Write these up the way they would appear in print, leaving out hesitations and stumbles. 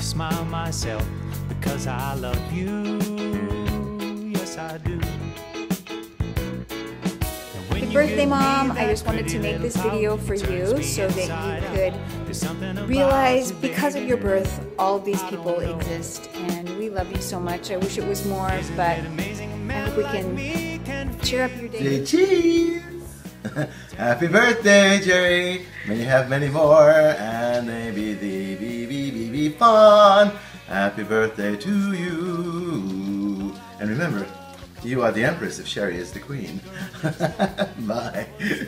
smile myself because I love you. Yes, I do. Happy birthday, Mom! I just wanted to make this video for you so that you could realize because of your birth, all of these people exist, and we love you so much. I wish it was more, but I hope we can cheer up your day. Cheese! Happy birthday, Jerry! May you have many more, and may be fun. Happy birthday to you! And remember, you are the Empress if Sherry is the Queen. Bye.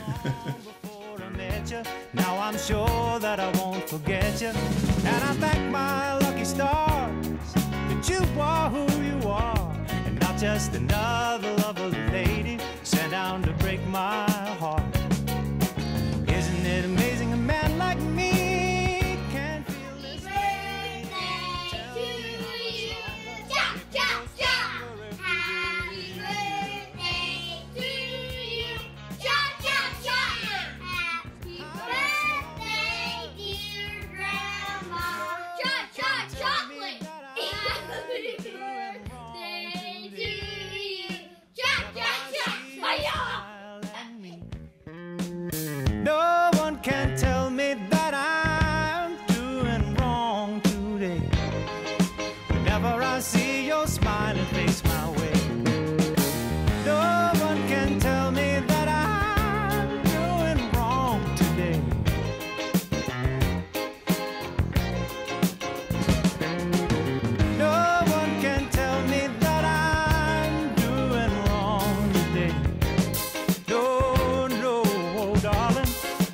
Now I'm sure that I won't forget you, and I thank my lucky stars that you are who you are, and not just another lovely lady sent down to break my heart. Isn't it amazing a man like me can feel this way? No one can tell me that I'm doing wrong today. Whenever I see your smiling face my way, no one can tell me that I'm doing wrong today. No one can tell me that I'm doing wrong today. No, no, oh darling.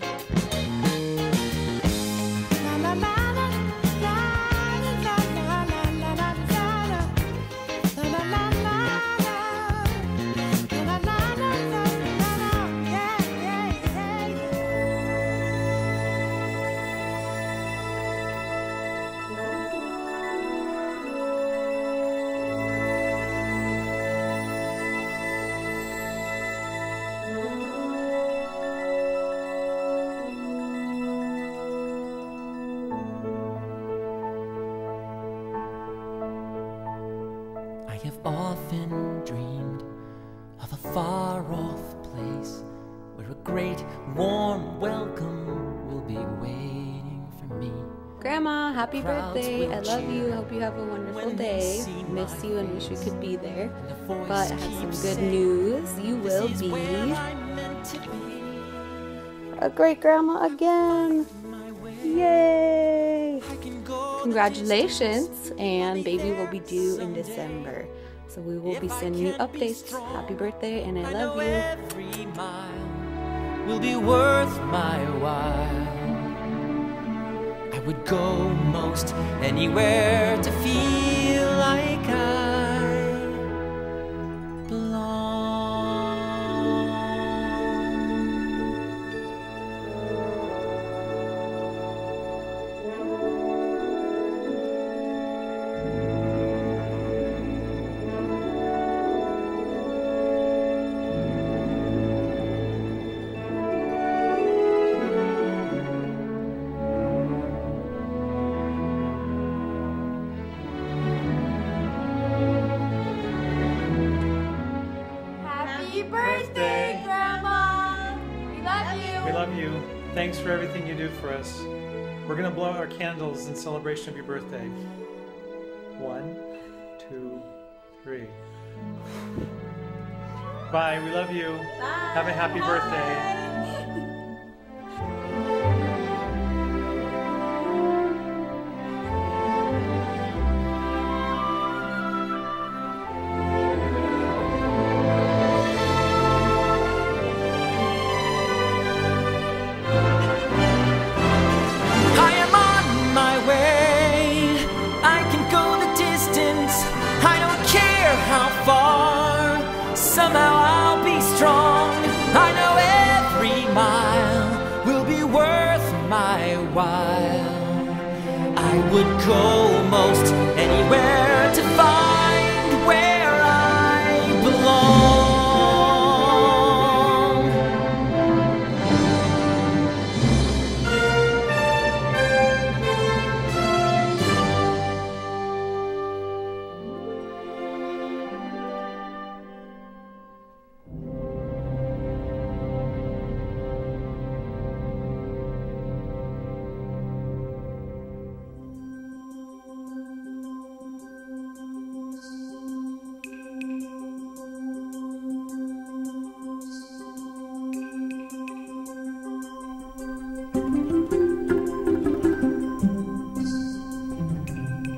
I have often dreamed of a far-off place where a great warm welcome will be waiting for me. Grandma, happy birthday! I love you. Hope you have a wonderful day. Miss you and wish we could be there. But I have some good news. You will be a great grandma again. Yay! Congratulations! And baby will be due in December. So we will be sending you updates. Happy birthday, and I love you. Every mile will be worth my while. I would go most anywhere to feel like I belong. Happy birthday, Grandma! We love you! We love you. Thanks for everything you do for us. We're going to blow out our candles in celebration of your birthday. 1, 2, 3. Bye. We love you. Bye. Have a happy birthday. I am on my way. I can go the distance. I don't care how far. Somehow I'll be strong. I know every mile will be worth my while. I would go most anywhere to find where I belong.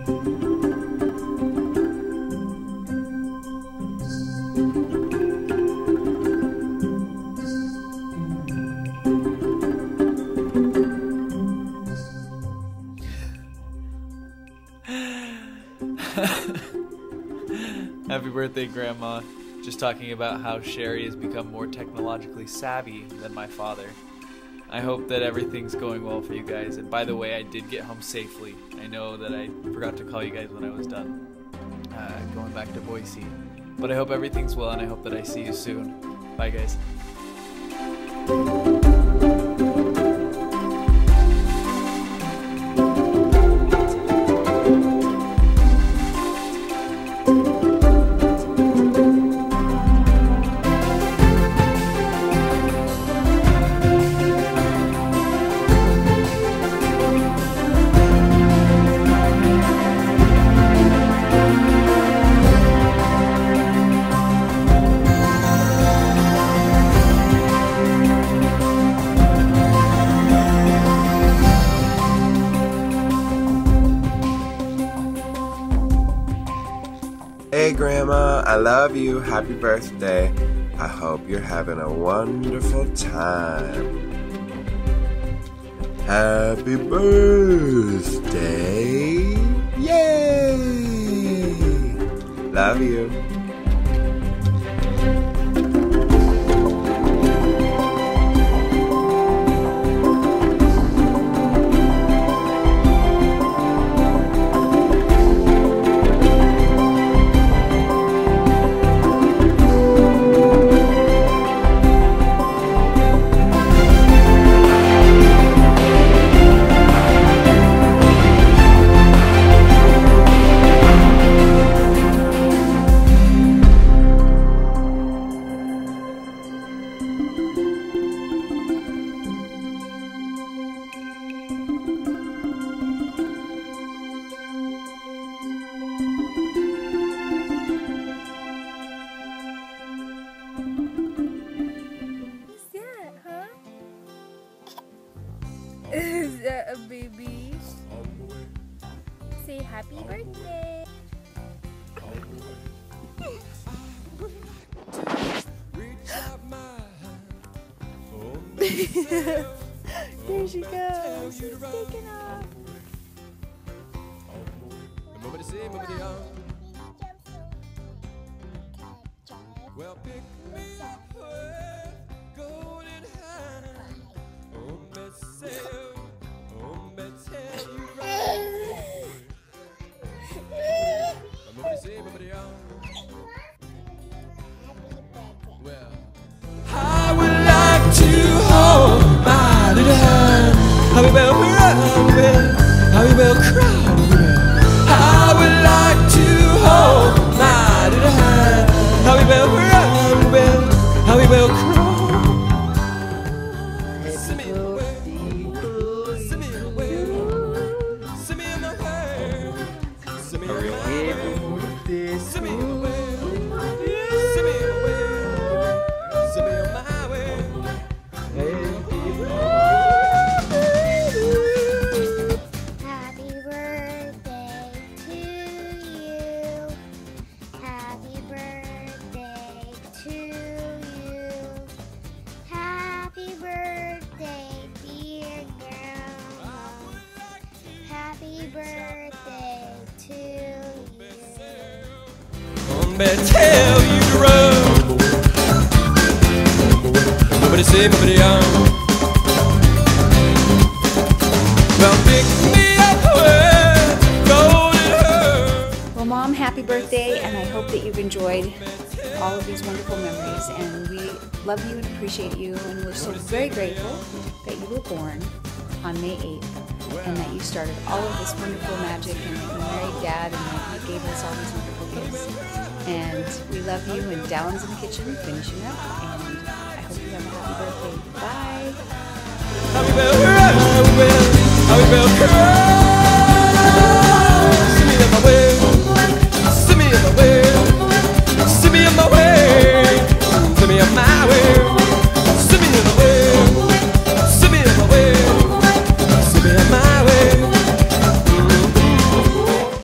Happy birthday, Grandma. Just talking about how Sherry has become more technologically savvy than my father. I hope that everything's going well for you guys. And by the way, I did get home safely. I know that I forgot to call you guys when I was done going back to Boise. But I hope everything's well, and I hope that I see you soon. Bye, guys. Hey Grandma, I love you. Happy birthday. I hope you're having a wonderful time. Happy birthday. Yay! Love you. Is that a baby? Say happy birthday. There she goes. She's taking off. Well, pick me up with golden hand. Oh, Betsy, oh, Betsy, you right. Well, I would like to hold my little hand. How we will run, how we will cry. I would like to hold my little hand. How we will run, how we will cry. Send me away, send me away, send me in my way, send me away, send me away, send me away, send me on my way. Happy birthday to you. Happy birthday to you. Happy birthday, dear girl. Happy birthday to you. Tell you to run. Nobody say, nobody well, pick me up with golden hair. Well, Mom, happy birthday, and I hope that you've enjoyed all of these wonderful memories. And we love you and appreciate you, and we're so very grateful that you were born on May 8th, and that you started all of this wonderful magic, and that you married Dad, and that you gave us all these wonderful gifts. And we love you, and Dallin's in the kitchen finishing up, and I hope you have a happy birthday. Bye! How we will cry.